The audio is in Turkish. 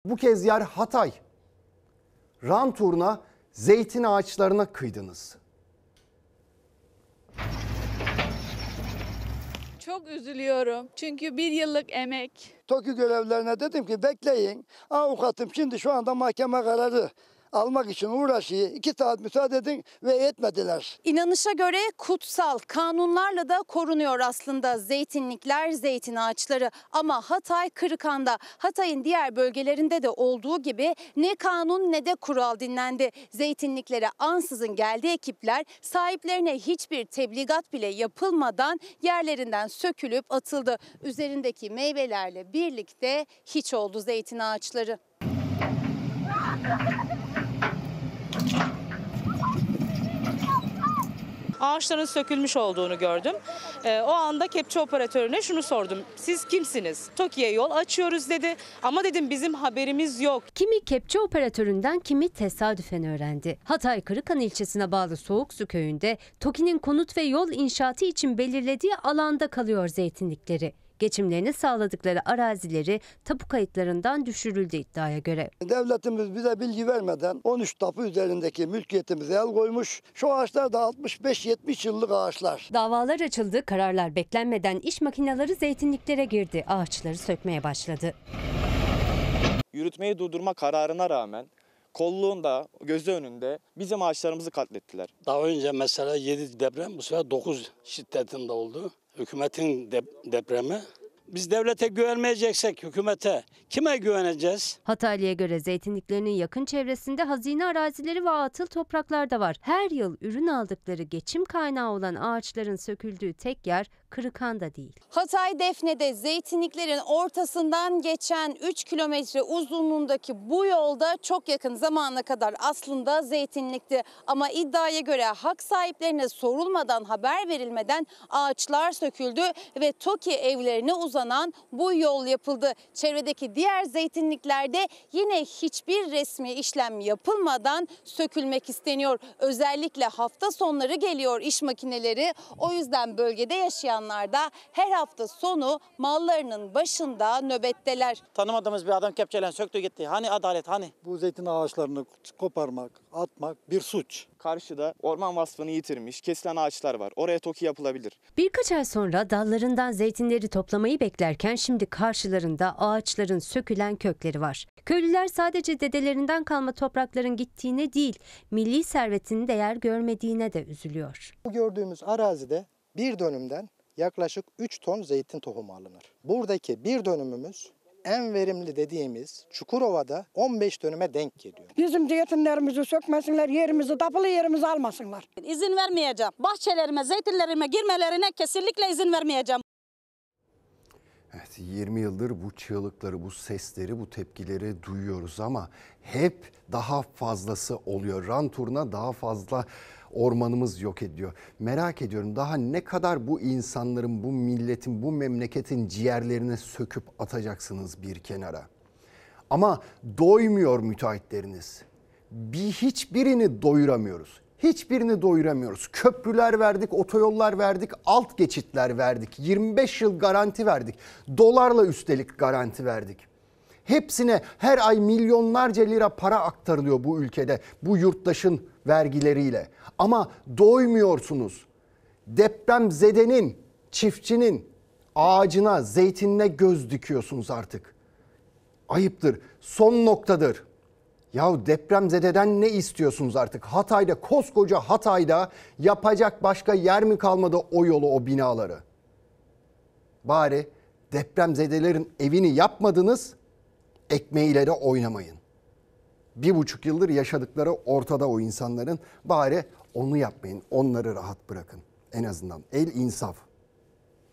Bu kez yer Hatay. Rant uğruna zeytin ağaçlarına kıydınız. Çok üzülüyorum çünkü bir yıllık emek. TOKİ görevlilerine dedim ki bekleyin. Avukatım şimdi şu anda mahkeme kararı almak için uğraşıyor. 2 saat müsaade edin ve etmediler. İnanışa göre kutsal, kanunlarla da korunuyor aslında zeytinlikler, zeytin ağaçları. Ama Hatay Kırıkhan'da, Hatay'ın diğer bölgelerinde de olduğu gibi ne kanun ne de kural dinlendi. Zeytinliklere ansızın geldi ekipler, sahiplerine hiçbir tebligat bile yapılmadan yerlerinden sökülüp atıldı. Üzerindeki meyvelerle birlikte hiç oldu zeytin ağaçları. Ağaçların sökülmüş olduğunu gördüm. O anda kepçe operatörüne şunu sordum. Siz kimsiniz? TOKİ'ye yol açıyoruz dedi. Ama dedim bizim haberimiz yok. Kimi kepçe operatöründen, kimi tesadüfen öğrendi. Hatay Kırıkhan ilçesine bağlı Soğuksu köyünde TOKİ'nin konut ve yol inşaatı için belirlediği alanda kalıyor zeytinlikleri. Geçimlerini sağladıkları arazileri tapu kayıtlarından düşürüldü iddiaya göre. Devletimiz bize bilgi vermeden 13 tapu üzerindeki mülkiyetimize el koymuş. Şu ağaçlar da 65-70 yıllık ağaçlar. Davalar açıldı, kararlar beklenmeden iş makineleri zeytinliklere girdi, ağaçları sökmeye başladı. Yürütmeyi durdurma kararına rağmen kolluğunda, gözü önünde bizim ağaçlarımızı katlettiler. Daha önce mesela 7 deprem, bu sefer 9 şiddetinde oldu. Hükümetin depremi. Biz devlete güvenmeyeceksek hükümete kime güveneceğiz? Hataylı'ya göre zeytinliklerinin yakın çevresinde hazine arazileri ve atıl topraklar da var. Her yıl ürün aldıkları geçim kaynağı olan ağaçların söküldüğü tek yer Kırıkhan'da değil. Hatay Defne'de zeytinliklerin ortasından geçen 3 kilometre uzunluğundaki bu yolda çok yakın zamana kadar aslında zeytinlikti. Ama iddiaya göre hak sahiplerine sorulmadan, haber verilmeden ağaçlar söküldü ve TOKİ evlerine uzanan bu yol yapıldı. Çevredeki diğer zeytinliklerde yine hiçbir resmi işlem yapılmadan sökülmek isteniyor. Özellikle hafta sonları geliyor iş makineleri. O yüzden bölgede yaşayanlar da her hafta sonu mallarının başında nöbetteler. Tanımadığımız bir adam kepçeyle söktü gitti. Hani adalet hani? Bu zeytin ağaçlarını koparmak, atmak bir suç. Karşıda orman vasfını yitirmiş, kesilen ağaçlar var. Oraya TOKİ yapılabilir. Birkaç ay sonra dallarından zeytinleri toplamayı beklerken şimdi karşılarında ağaçların sökülen kökleri var. Köylüler sadece dedelerinden kalma toprakların gittiğine değil, milli servetin değer görmediğine de üzülüyor. Bu gördüğümüz arazide bir dönümden yaklaşık 3 ton zeytin tohumu alınır. Buradaki bir dönümümüz en verimli dediğimiz Çukurova'da 15 dönüme denk geliyor. Bizim zeytinlerimizi sökmesinler, yerimizi, tapılı yerimizi almasınlar. İzin vermeyeceğim. Bahçelerime, zeytinlerime girmelerine kesinlikle izin vermeyeceğim. Evet, 20 yıldır bu çığlıkları, bu sesleri, bu tepkileri duyuyoruz ama hep daha fazlası oluyor. Rant uğruna daha fazla ormanımız yok ediyor. Merak ediyorum, daha ne kadar bu insanların, bu milletin, bu memleketin ciğerlerini söküp atacaksınız bir kenara. Ama doymuyor müteahhitleriniz. Hiçbirini doyuramıyoruz. Hiçbirini doyuramıyoruz. Köprüler verdik, otoyollar verdik, alt geçitler verdik. 25 yıl garanti verdik. Dolarla üstelik garanti verdik. Hepsine her ay milyonlarca lira para aktarılıyor bu ülkede, bu yurttaşın vergileriyle. Ama doymuyorsunuz. Depremzedenin, çiftçinin ağacına, zeytinine göz dikiyorsunuz artık. Ayıptır, son noktadır. Ya depremzededen ne istiyorsunuz artık? Hatay'da, koskoca Hatay'da yapacak başka yer mi kalmadı o yolu, o binaları? Bari depremzedelerin evini yapmadınız, ekmeğiyle de oynamayın. 1,5 yıldır yaşadıkları ortada o insanların, bari onu yapmayın, onları rahat bırakın. En azından el insaf.